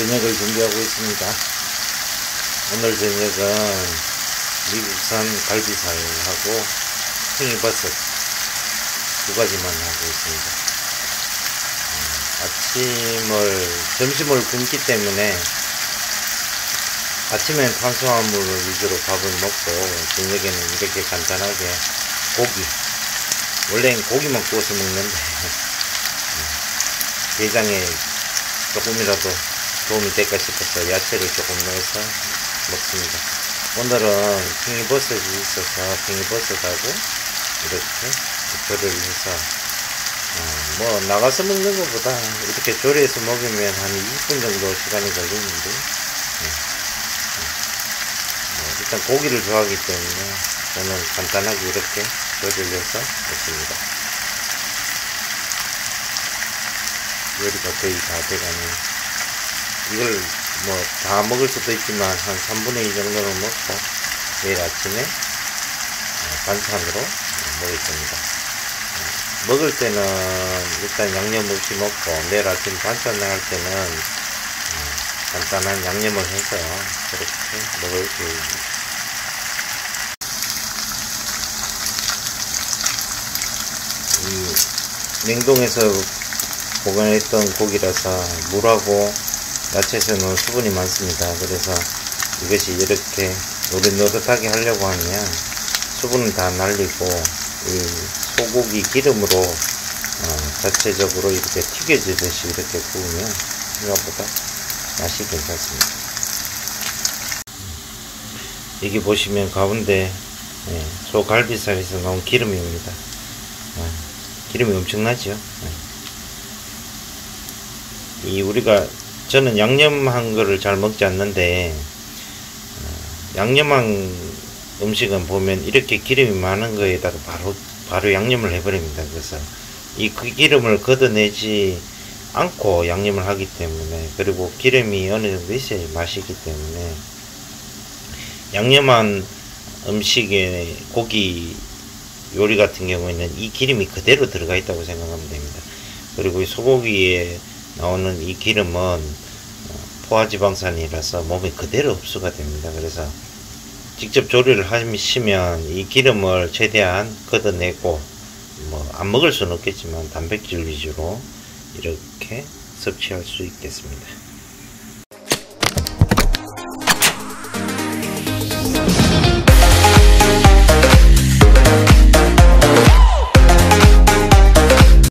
저녁을 준비하고 있습니다. 오늘 저녁은 미국산 갈비살하고 팽이버섯 두 가지만 하고 있습니다. 점심을 굶기 때문에 아침엔 탄수화물 위주로 밥을 먹고 저녁에는 이렇게 간단하게 고기, 원래는 고기만 구워서 먹는데 대장에 조금이라도 도움이 될까 싶어서 야채를 조금 넣어서 먹습니다. 오늘은 팽이버섯이 있어서 팽이버섯하고 이렇게 조리를 해서 나가서 먹는 것보다 이렇게 조리해서 먹으면 한 20분 정도 시간이 걸리는데 일단 고기를 좋아하기 때문에 저는 간단하게 이렇게 조리를 해서 먹습니다. 요리가 거의 다 돼가네요. 이걸 다 먹을 수도 있지만 한 3분의 2 정도는 먹고 내일 아침에 반찬으로 먹겠습니다. 먹을 때는 일단 양념 없이 먹고 내일 아침 반찬 나갈 때는 간단한 양념을 해서 그렇게 먹을 계획입니다. 냉동해서 보관했던 고기라서 물하고 야채에서는 수분이 많습니다. 그래서 이것이 이렇게 노릇노릇하게 하려고 하면 수분을 다 날리고 이 소고기 기름으로 자체적으로 이렇게 튀겨지듯이 이렇게 구우면 생각보다 맛이 괜찮습니다. 여기 보시면 가운데 소갈비살에서 나온 기름입니다. 기름이 엄청나죠. 저는 양념한 거를 잘 먹지 않는데 양념한 음식은 보면 이렇게 기름이 많은 거에다가 바로 양념을 해버립니다. 그래서 그 기름을 걷어내지 않고 양념을 하기 때문에, 그리고 기름이 어느 정도 있어야 맛이기 때문에 양념한 음식에 고기 요리 같은 경우에는 이 기름이 그대로 들어가 있다고 생각하면 됩니다. 그리고 이 소고기에 나오는 이 기름은 포화지방산이라서 몸에 그대로 흡수가 됩니다. 그래서 직접 조리를 하시면 이 기름을 최대한 걷어내고 안 먹을 수는 없겠지만 단백질 위주로 이렇게 섭취할 수 있겠습니다.